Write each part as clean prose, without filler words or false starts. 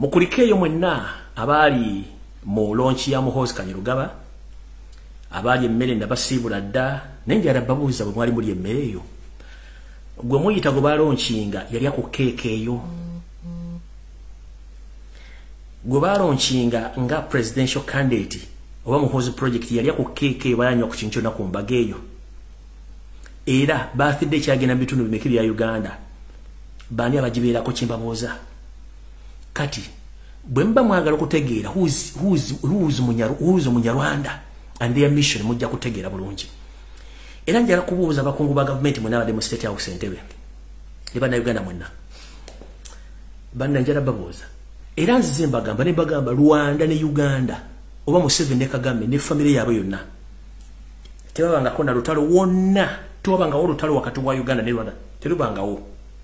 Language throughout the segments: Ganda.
mukulikeyo mwenna abali mu launch ya Muhoozi Kanyarugaba abali emmere ndabasiibula dda nenjala babuuza bwe mwali muli emmere eyo gwe muyita gwe balaunchinga yali akukeeka eyo gwe balaunchinga nga presidential candidate oba Muhoozi project yali akukeeka eyo bayanywa ku kintu kyonna ku mbaga eyo era birthday kyagenda mu bitundu bimeka bya Uganda bani abagibeerako kyembabooza kati bwe mba mwagala okutegeera who's Munyarwanda and their mission mujja kutegeera bulungi era njala kubuuza abakungu ba government mwenabadde mu State House Entebbe ne bana Uganda mwenna bana njala babuuza era nzize mbagamba ne bagamba Rwanda ne Uganda oba Museveni ne Kagame ne family yaabwe yonna tebabangako na lutalo wonna tebabangako lutalo wakati wa Uganda ne Rwanda terubangawo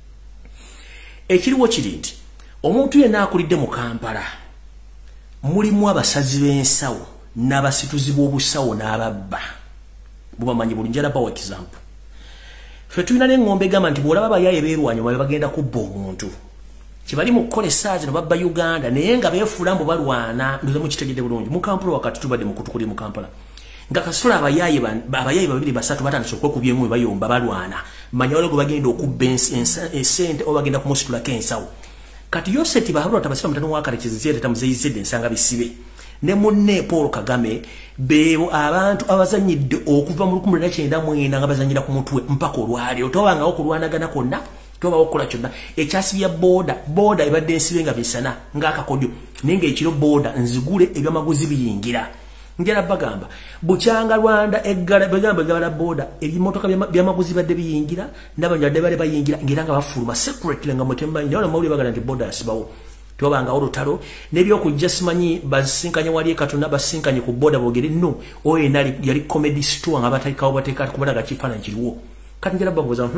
ekiriwo kiri nti omuntu yenna akulidde mu Kampala mulimu abasazi b'ensawo n'abasituzi b'obusawo n'ababba bubamanyi buli njala bawa example ffe tulina n'engombe gamba nti bw'olaba abayaaye beerwanyuma be bagenda kubba omuntu kibali mu kukola essaazi no babba Uganda naye nga beefuula mbu balwana ndoza mukitegedde bulungi mu Kampala wakati tubadde mu kutukuli mu Kampala nga kasula abayaaye babiri basatu batandise okwekubya engume bayomba balwana manya wale gwe bagenda okubba esente oba bagenda kumusitulako ensawo kati Yoseti bahabula tabasira mutano wakale kizizete tamuzeyizede nsanga bisibe ne munne Paul Kagame bebo abantu abazanyidde okuva mu 1994 nga bazanyira ku mutwe mpaka olwali otobanga okulwanagana konna toba okola kyonna ekyasibya boda ebadde ensibenga bisana ng'akakodyo ninga ekiro boda nzigule ebyamaguzi biyingira njala bagamba bukyanga Rwanda eggala bagamba gala boda ebimotoka byamaguzi badde biyingira n'abanyadde bale bayingira ngira nga bafuluma secretly nga mutemba nyo na mawuli bagala nti boda asibawo tobanga olutalo nebyo kujja simanyi basinkanya wali katuna basinkanye ku boda bogere no oye nali yali comedy store nga batayikawo bateka kubalaga kifaananyi kiriwo kati njala babuuza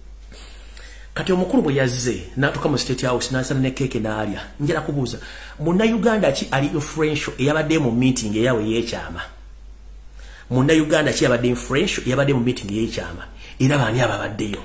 kati omukulu bwe yazze natuka mu State House nasana ne keke naalya njala kubuuza muna Uganda ki ali influential eyabadde mu meeting eyawe yekyama muna Uganda ki yabadde influential eyabadde mu meeting yekyama era bani ababaddeyo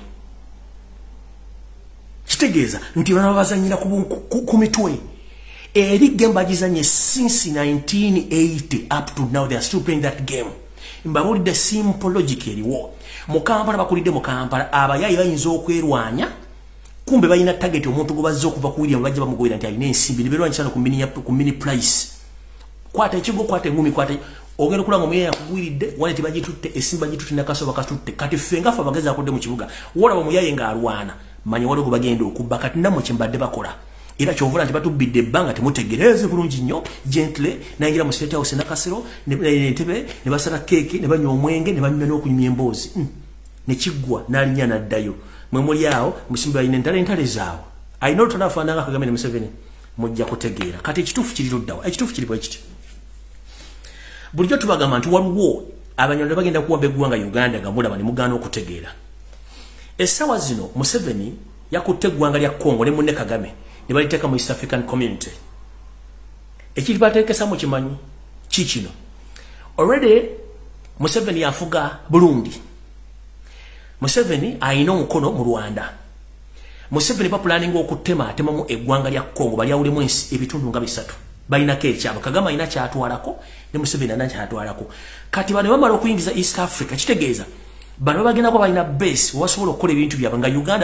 kitegeeza nti bana bazanyira ku mitwe eri gemba gizanye since 1980 up to now they are still playing that game mbabuli the simple logic eriwo mu Kampala bakulidde mu Kampala abayayi bayinza okwerwanya kumbe bayina target omuntu go bazzo okuva ku William bajja bamugwira nti alina ensimbi liberwa nchana ku mini price kwata ekigo kwata ngumi kwata ogero kula ngo meya kugwiridde wale tibagitutte esimba gitutte nakaso bakatutte kati fenga fa bageza akodde mu kibuga wala bamuyaye nga alwana manyi wale go bagenda okubba kati namwe kimbadde bakola era kyovula nti batubidde banga temutegereze bulungi nnyo gently nangira mu State House nakasero ne Entebbe ne basala keke ne banywa omwenge ne banywa n'okunywa emboozi ne kiggwa n'alinya n'addayo mwe muli awo musimba ine ntale zaawo ayina olutalafaana nga Kagame ne Museveni mujja kutegeera kati ekituufu kiri luddawa ekituufu kiri bwe kiti bulijjo tubagamba nti waliwo abanyonyi bagenda kuwamba eggwanga Uganda nga mulaba ne mugaana okutegeera essaawa zino Museveni yakutte eggwanga lya Congo ne munne Kagame ne baliteeka mu East African Community ekiri bateekesa mu kimanyi kikino already Museveni afuga Burundi Museveni ayina omukono mu Rwanda Museveni bapulaninga okutema mu eggwanga lya Congo bali awulemu ebitundu nga bisatu balina kekyabo Kagame ayina kyatwalako ne Museveni ayina kyatwalako kati bano bamala okuyingiza East Africa kitegeeza bano bagenda ko balina base wasobola okukola ebintu byabwe nga Uganda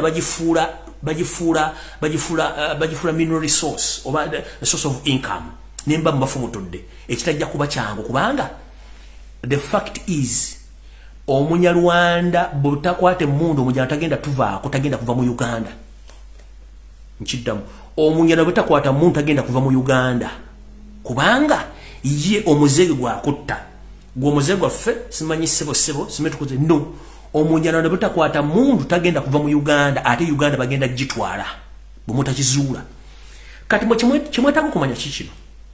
bagifuula mineral resource oba a source of income nemba mbafumutudde ekitajja kuba kyangu kubanga the fact is Omunyarwanda butakwate mundu omujja tagenda tuvaako tagenda kuva mu Uganda nchiddamu Omunyarwanda butakwata mundu tagenda kuva mu Uganda kubanga ye omuzege gwakutta gwo omuzege gwaffe simanyi sebo simetukuze no Omunyarwanda butakwata mundu tagenda kuva mu Uganda ate Uganda bagenda gitwala bumutakizuula kati mu kimwetaaga okumanya kikino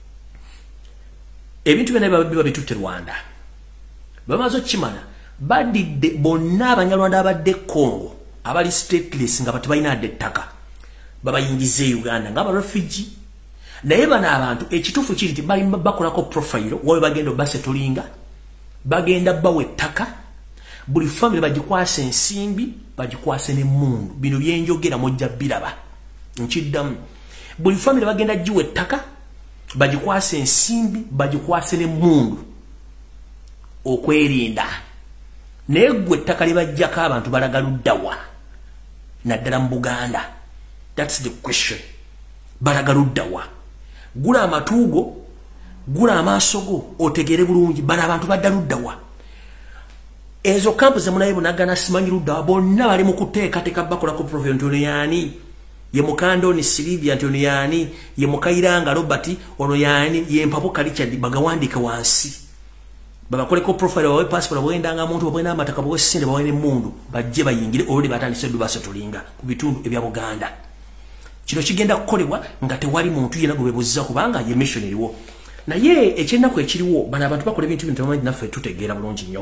ebintu byonna biba bitutte Rwanda bamaze okimanya badidde bonna Abanyarwanda abadde Congo abali stateless nga batibalina adde ettaka babayingize Uganda nga refugee naye bana abantu ekituufu kiri nti bali bakolako profile wawe bagenda basetulinga bagenda bawe ettaka buli family bagikwase ensimbi bagikwase ne mundu bino byenjogera mojja biraba nkiddamu buli family bagenda jiwe ettaka bagikwase ensimbi bagikwase n'emmundu okwerinda naye gwe ettaka libajjako abantu balagaluddawa naddala mu Buganda. That's the question. Balagaluddawa gula amatuugo gula amaaso go otegere bulungi bana abantu baddaluddawa. Ezo kampu ze munaye bunagana simanyi luddawa bonna bali mu kuteekateeka bakola ku Prof. Antonio yani ye mukando ni Silivia Antonio yani ye mukairanga Robert ono yani ye mpapo Richard bagawandika wansi babakoleko profile wawe passport bwendanga muntu bwenda amataka bwesinde bawene mundu bajje bayingire already batandise dubasa tulinga ku bitundu ebya Buganda. Kino kigenda kukolebwa nga tewali muntu yena gobebuzza kubanga ye missionary wo na ye ekyenda ku ekiriwo bana abantu bakola ebintu bintu naffe tutegeera bulungi nnyo.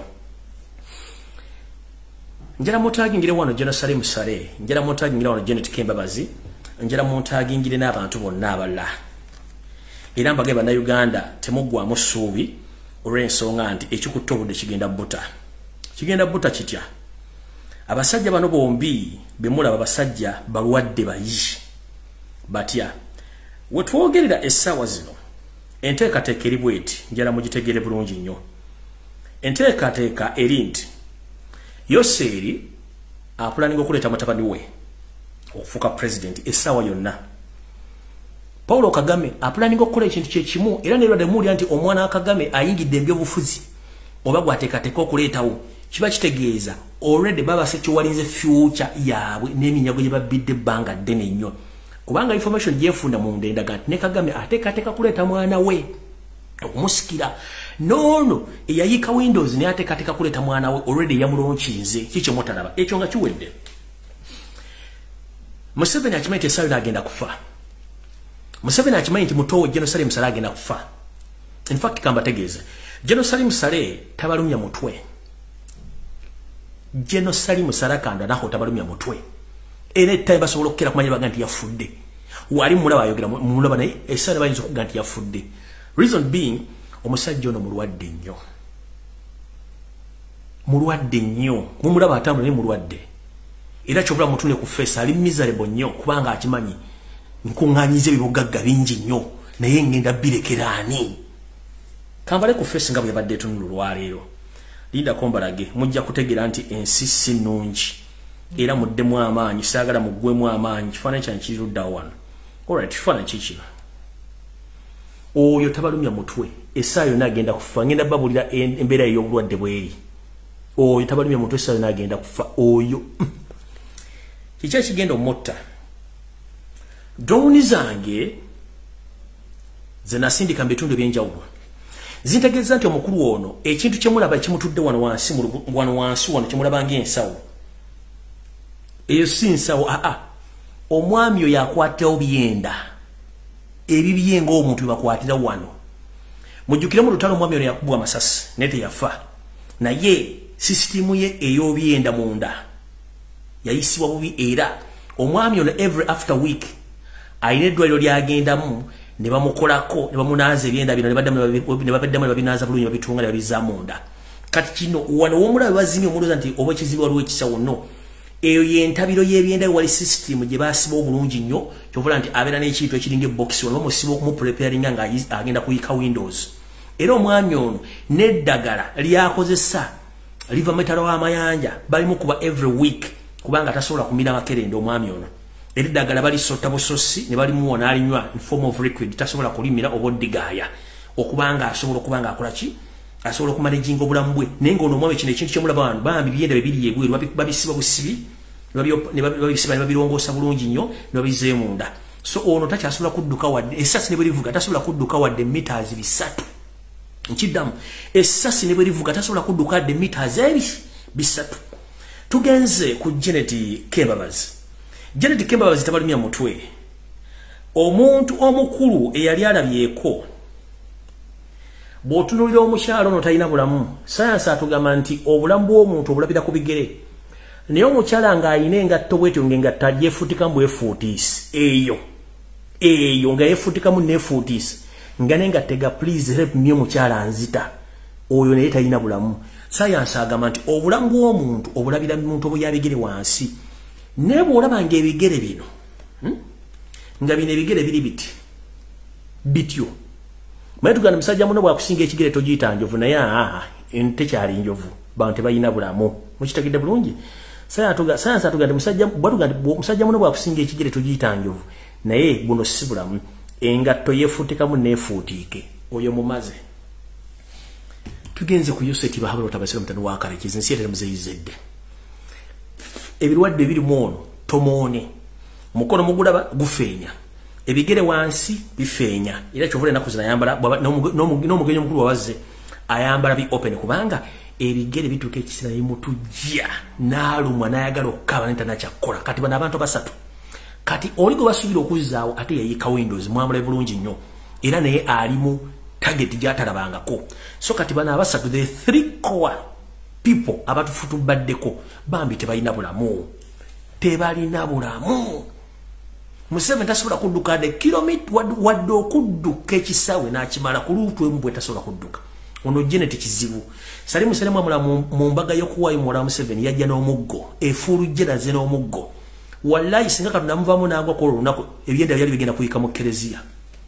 Njera mutagingire wano Jerusalem Sare, njera mutagingire wano Janet Kembabazi, njera mutagingire n'abantu bonna aballa. Era mbageba na Uganda temugwa musuubi olw'ensonga nti ekikuttobudde kigenda buta. Kigenda buta kitya? Abasajja bano bombi bemulaba abasajja balwadde bayi. Batya wetwogerera essaawa zino enteekateeka eri bweti njala mugitegere bulungi nnyo. Enteekateeka eri nti Yoseri apulaninga okuleeta mutabani we okufuuka president essaawa yonna. Paulo Kagame apulaninga okukola ekintu kyekimu era ne lwadde nti omwana wa Kagame ayingidde ebyobufuzi oba gwateekateeka okuleetawo kiba kitegeeza already baba sekiwalinze future yaabwe n'eminyago gye babbidde ebbanga ddene nnyo kubanga information gyefunda mu ndendaga nti ne Kagame ateekateeka kuleeta mwana we okumusikira nono eyayika Windows ne ateekateeka kuleeta mwana we already yamulonkinze kiki mutalaba ekyo nga kiwedde. Museveni akimanyi nti Sale agenda kufa. Museveni akimanyi nti mutowe Jerusalem Sale agenda kufa. In fact kambategeeza Jerusalem Sale tabalumya mutwe. Jerusalem Sale kanda naho tabalumya mutwe. Ene time basobola okukera kumanya baga nti yafudde. Wali mulaba ayogera mulaba naye Sale bayinza okuga nti yafudde. Reason being omusajja ono mulwadde nnyo. Mulwadde nnyo. Mumulaba atamu ne mulwadde. Era kyobula mutune ku face ali miserable nnyo kubanga akimanyi nkunganyize bibugagga bingi nnyo naye ngenda birekeraani. Kambale ku face nga bwe badde tunulu lwaleero. Linda kombalage mujja kutegera nti ensi si nnungi. Era muddemu amaanyi saagala muggwemu amaanyi kifaananyi kyange kirudda wano. Alright kifaananyi kikino. Oyo tabalumya mutwe essaawa yonna agenda kufa ngenda babulira embeera ey'obulwadde bweri. Oyo tabalumya mutwe essaawa yonna agenda kufa oyo. Kiki ekigenda omutta? Drone zange ze nasindika mu bitundu ebyenjawulo zintegeeza nti omukulu ono ekintu kyemulaba ekimutudde wano wansi wano kyemulaba ng'ensawo eyo si nsawo omwami oyo akwatirawo byenda ebibye ng'omuntu byebakwatira wano. Mujjukire mu lutalo omwami ono yakubwa amasasi naye teyafa naye sisitimu ye ey'obyenda munda yayisibwa bubi era omwami ono every after week ayina eddwaliro lyagendamu ne bamukolako ne bamunaaza ebyenda bino ne babaddamu ne babinaaza bulungi babitunga ne babizza munda. Kati kino wano w'omulaba bazimye omulooza nti oba ekizibu waliwo ekisawo no eyo yentabiro y'ebyenda wali system gye baasiba obulungi nnyo kyovula nti abeera n'ekintu ekiringa ebox wano bamusiba okumupreparinga nga agenda kuyika Windows. Era omwami ono n'eddagala lyakozesa liva metalo w'amayanja balimukuba every week kubanga tasobola kumira makerende omwami ono. Eri ddagala balisota busosi ne balimuwona alinywa in form of liquid tasobola kulimira oboddigaaya okubanga asobola okubanga akola ki asobola okumanejinga obulamu bwe naye ng'ono omwami kino ekintu kyemulaba wano bambi byenda bibiri ebweru babisiba busibi ne babisiba ne babirongoosa bulungi nnyo ne babizze munda. So ono takyasobola kudduka wadde essasi ne bwe livuga tasobola kudduka wadde meters 3. Nkiddamu essasi ne bwe livuga tasobola kudduka wadde meters 3. Tugenze ku Janet Kembabazi. Janet Kembabazi tabalumya mutwe. Omuntu omukulu eyali alabyeko bw'otunuulira omukyalo ono talina bulamu. Sayansi atugamba nti obulamu bw'omuntu obulabira ku bigere. Naye omukyala ng'ayina engatto bwetyo ng'engatta yeefuutikamu bwefuutiisi. Eyo nga yeefuutikamu neefuutiisi. Nga n'engatta ega please help me omukyala nzita. Oyo naye talina bulamu. Sayansi agamba nti obulamu bw'omuntu obulabira muntu obuyabigere wansi. Ne bw'olaba ng'ebigere bino nga bine ebigere biri bityo Mayituganda musajja muno bwakusinga ekigere togiyita njovu naye ente kyali njovu bantu bayina bulamu mukitegedde bulungi sayansi atugande musajja muno bwakusinga ekigere togiyita njovu naye buno si bulamu engatto yefuutikamu neefuutiike oyo mumaze tugenze ku yoseti bahabula otabasira mutano wakale kizinsi yete muzeyizedde ebirwadde birimu ono tomoone mukono mugulaba gufeenya ebigere wansi bifeenya era kyovule naku zinayambala n'omugenyi omukulu wawazze ayambala bi open kubanga ebigere bituuka ekisira yimutujja n'alumwa n'ayagala okukaba ntanakyakukola kati bano abantu basatu kati oli gwe basuubira okuzzaawo ate yayiika windows mwamulabe bulungi nnyo era naye alimu target gyatalabangako so kati bano abasatu the 3 core people abatufutubaddeko bambi tebalina bulamu Museveni tasobola kudduka de kilomita wadde okudduka ekisawe n'akimala ku luutu emu bwe tasobola kudduka ono Janet kizibu sali Museveni amula mu mbaga y'okuwaayo muwala Museveni yajja n'omuggo efuulu jeraze n'omuggo wallahi singa katunamuvaamu n'agwa ku olunaku ebyenda byali bigenda kuyika mu kereziya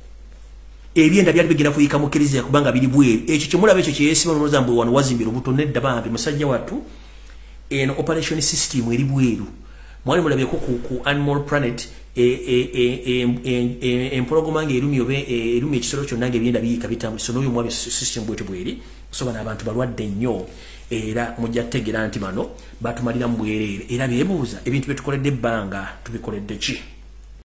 kubanga biri bweru ekyo kyemulaba ekyo kyeyeesiba noloza mbwe wano wazimbira obuto nedda bambi musajja wattu eno operation system eri bweru mwali mulabyeko ku Animal Planet empologoma erumya ekisolo kyonna ng'ebyenda biyika bitambuliso n'oyo mwabi system bwete bweri so bano abantu balwadde nnyo era mujja kutegeera nti bano batumalira mu bwereere era beebuuza ebintu bye tukoledde ebbanga tubikoledde ki